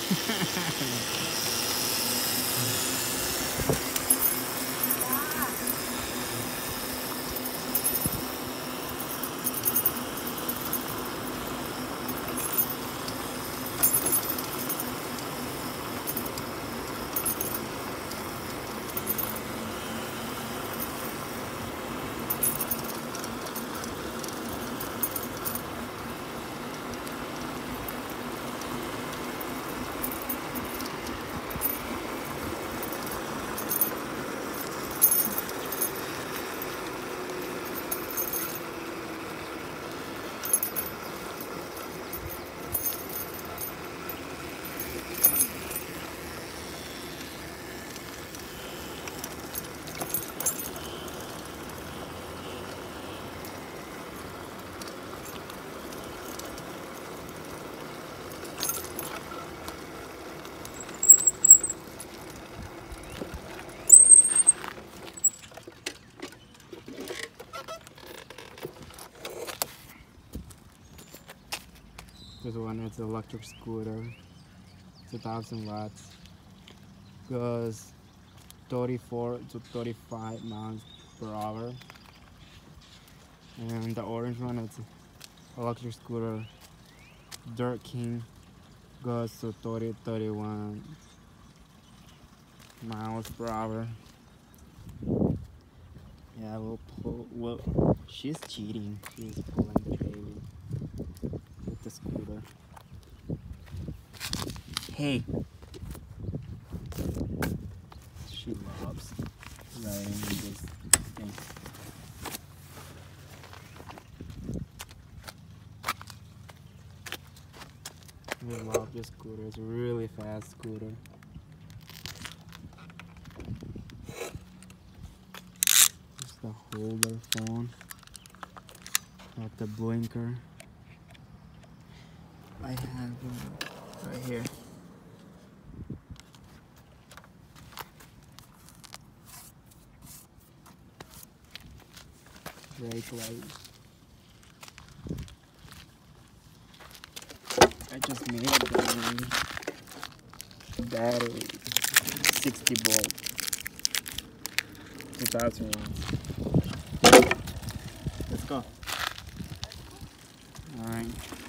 This one is an electric scooter, 2000 watts, goes 34 to 35 miles per hour. And the orange one is electric scooter, Dirt King, goes to 31 miles per hour. Yeah, she's cheating. She's pulling the baby with the scooter. Hey! She loves riding in this thing. We love this scooter. It's a really fast scooter. It's the holder phone. Got the blinker. I have right here. Brake lights. I just made a battery, 60 volt, 2000 watts. Let's go. All right.